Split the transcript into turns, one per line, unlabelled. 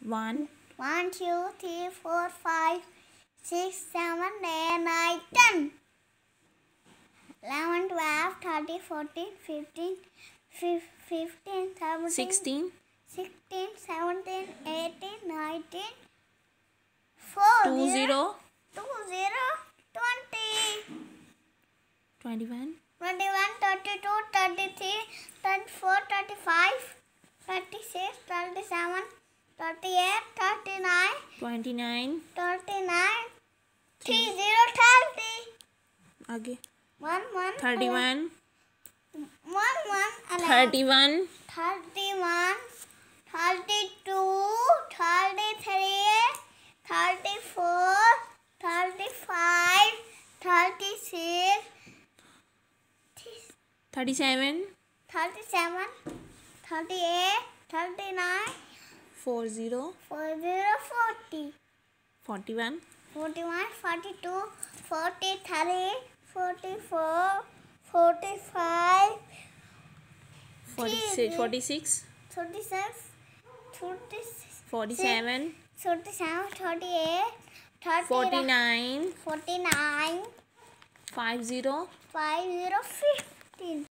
1,
1, 2, 3, 4, 5, 6, 7, 8, 9, 10. 11, 12, 13, 14, 15, 15, 17,
16,
16, 17, 18, 19,
20,
20, 20,
21,
21, 32, 33, 34, 35, 36, 37, 38, 39,
29,
39, 30, 30.
आगे
1, 1,
31,
1, 1,
31,
31, 32, 33, 34, 35, 36,
37,
37, 38, 39,
40,
40, 40,
41,
41, 42, 43, 44, 45,
46, 46,
36,
47,
37, 38,
49,
49,
50,
50, 15.